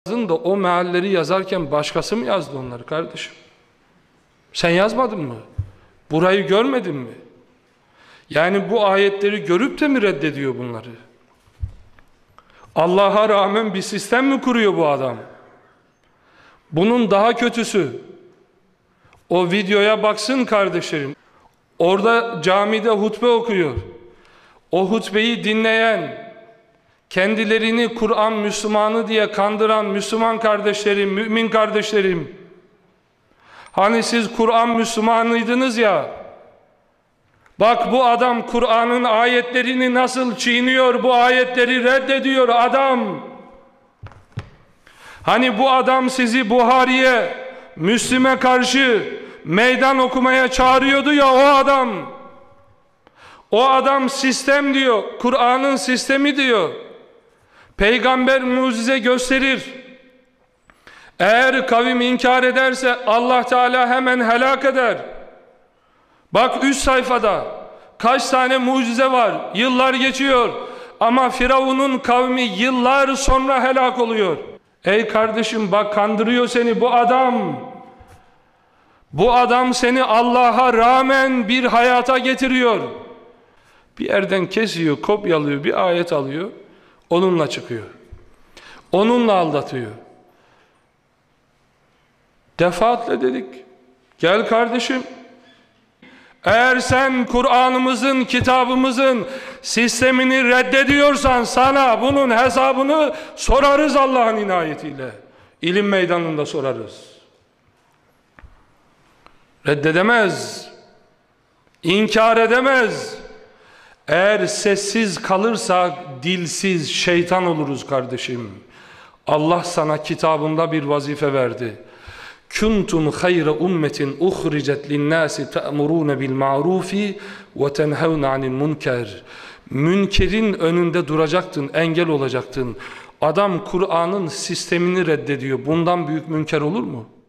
Da o mealleri yazarken başkası mı yazdı onları kardeşim? Sen yazmadın mı? Burayı görmedin mi? Yani bu ayetleri görüp de mi reddediyor bunları? Allah'a rağmen bir sistem mi kuruyor bu adam? Bunun daha kötüsü, o videoya baksın kardeşlerim. Orada camide hutbe okuyor. O hutbeyi dinleyen, kendilerini Kur'an Müslümanı diye kandıran Müslüman kardeşlerim, mümin kardeşlerim, hani siz Kur'an Müslümanıydınız ya, bak bu adam Kur'an'ın ayetlerini nasıl çiğniyor, bu ayetleri reddediyor adam. Hani bu adam sizi Buhari'ye, Müslim'e karşı meydan okumaya çağırıyordu ya, o adam sistem diyor, Kur'an'ın sistemi diyor. Peygamber mucize gösterir. Eğer kavim inkar ederse Allah Teala hemen helak eder. Bak 3 sayfada kaç tane mucize var, yıllar geçiyor ama Firavun'un kavmi yıllar sonra helak oluyor. Ey kardeşim bak, kandırıyor seni bu adam. Bu adam seni Allah'a rağmen bir hayata getiriyor. Bir yerden kesiyor, kopyalıyor, bir ayet alıyor, onunla çıkıyor. Onunla aldatıyor. Defaatle dedik, gel kardeşim, eğer sen Kur'an'ımızın, kitabımızın sistemini reddediyorsan sana bunun hesabını sorarız Allah'ın inayetiyle. İlim meydanında sorarız. Reddedemez, inkar edemez. Eğer sessiz kalırsak dilsiz şeytan oluruz kardeşim. Allah sana kitabında bir vazife verdi. Kuntum hayra ummetin uhricet linnâsi te'murûne bil ma'rufi ve tenhevne anil münker. Münkerin önünde duracaktın, engel olacaktın. Adam Kur'an'ın sistemini reddediyor. Bundan büyük münker olur mu?